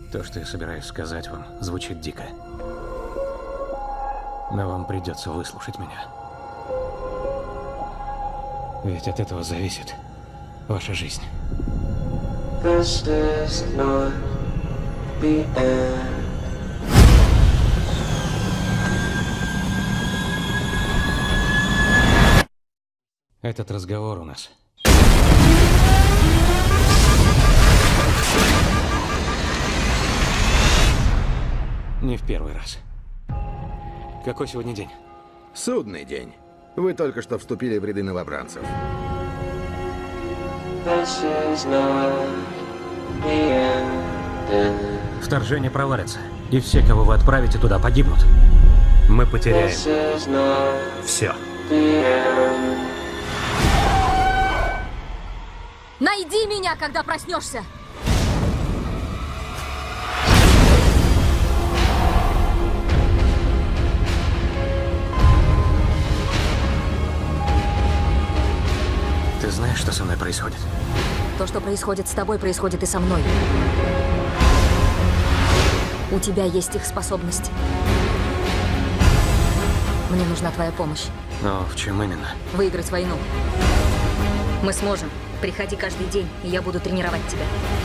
То, что я собираюсь сказать вам, звучит дико. Но вам придется выслушать меня. Ведь от этого зависит ваша жизнь. This is not the end. Этот разговор у нас не в первый раз. Какой сегодня день? Судный день. Вы только что вступили в ряды новобранцев. This is not the end. Вторжение провалится, и все, кого вы отправите туда, погибнут. Мы потеряем This is not все. the end. Найди меня, когда проснешься! Ты знаешь, что со мной происходит? То, что происходит с тобой, происходит и со мной. У тебя есть их способности. Мне нужна твоя помощь. Но в чем именно? Выиграть войну. Мы сможем. Приходи каждый день, и я буду тренировать тебя.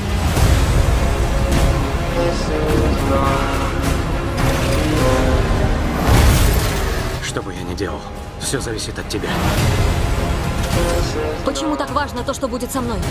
This is not Что бы я ни делал, все зависит от тебя. Почему так важно то, что будет со мной?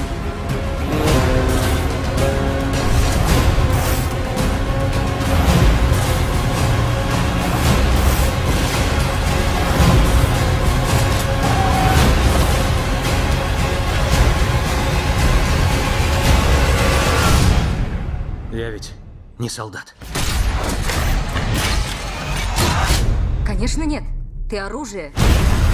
Я ведь не солдат. Конечно, нет. Ты оружие.